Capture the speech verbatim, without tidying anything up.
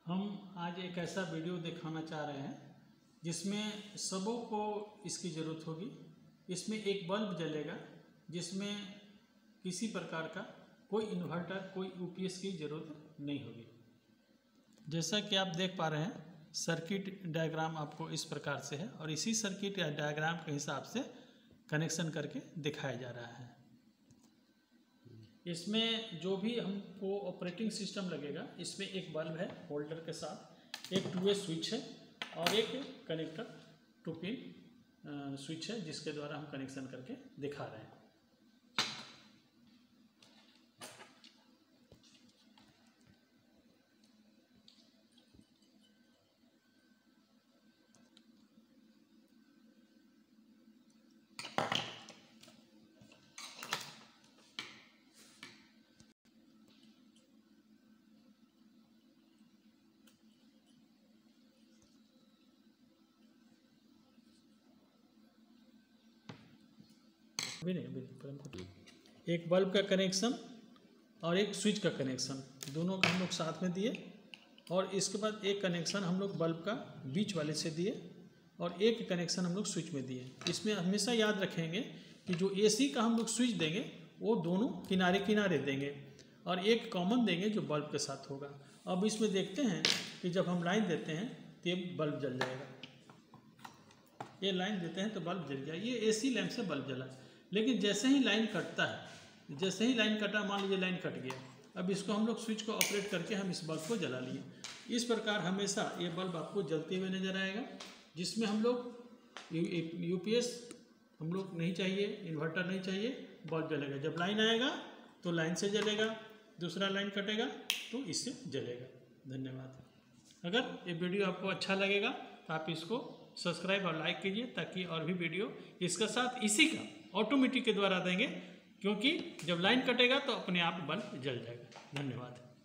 हम आज एक ऐसा वीडियो दिखाना चाह रहे हैं जिसमें सबों को इसकी ज़रूरत होगी। इसमें एक बल्ब जलेगा जिसमें किसी प्रकार का कोई इन्वर्टर, कोई यूपीएस की ज़रूरत नहीं होगी। जैसा कि आप देख पा रहे हैं, सर्किट डायग्राम आपको इस प्रकार से है और इसी सर्किट डायग्राम के हिसाब से कनेक्शन करके दिखाया जा रहा है। इसमें जो भी हमको ऑपरेटिंग सिस्टम लगेगा, इसमें एक बल्ब है होल्डर के साथ, एक टू वे स्विच है और एक कनेक्टर टू पिन स्विच है जिसके द्वारा हम कनेक्शन करके दिखा रहे हैं। भी नहीं भी एक बल्ब का कनेक्शन और एक स्विच का कनेक्शन, दोनों का हम लोग साथ में दिए और इसके बाद एक कनेक्शन हम लोग बल्ब का बीच वाले से दिए और एक कनेक्शन हम लोग स्विच में दिए। इसमें हमेशा याद रखेंगे कि जो एसी का हम लोग स्विच देंगे वो दोनों किनारे किनारे देंगे और एक कॉमन देंगे जो बल्ब के साथ होगा। अब इसमें देखते हैं कि जब हम लाइन देते हैं तो ये बल्ब जल जाएगा, ये लाइन देते हैं तो बल्ब जल जाएगा। ये एसी लैंप से बल्ब जला, लेकिन जैसे ही लाइन कटता है, जैसे ही लाइन कटा, मान लीजिए लाइन कट गया, अब इसको हम लोग स्विच को ऑपरेट करके हम इस बल्ब को जला लिए। इस प्रकार हमेशा ये बल्ब आपको जलते हुए नजर आएगा, जिसमें हम लोग यूपीएस हम लोग नहीं चाहिए, इन्वर्टर नहीं चाहिए, बल्ब जलेगा। जब लाइन आएगा तो लाइन से जलेगा, दूसरा लाइन कटेगा तो इससे जलेगा। धन्यवाद। अगर ये वीडियो आपको अच्छा लगेगा तो आप इसको सब्सक्राइब और लाइक कीजिए ताकि और भी वीडियो इसके साथ इसी का ऑटोमेटिक के द्वारा देंगे, क्योंकि जब लाइन कटेगा तो अपने आप बल्ब जल जाएगा। धन्यवाद।